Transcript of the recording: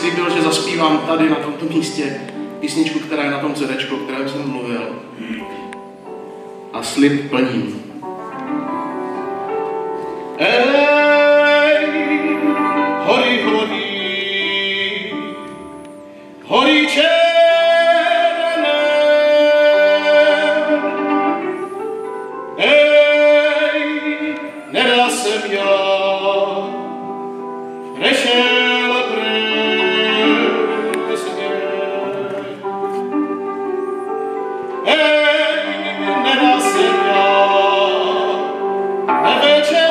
slíbil, že zaspívám tady na tomto místě písničku, která je na tom CDčku, o kterém jsem mluvil. A slib plním. Hory, hory, hory černé, nedá se mě, nešel presně, nedá se mě, nevečer.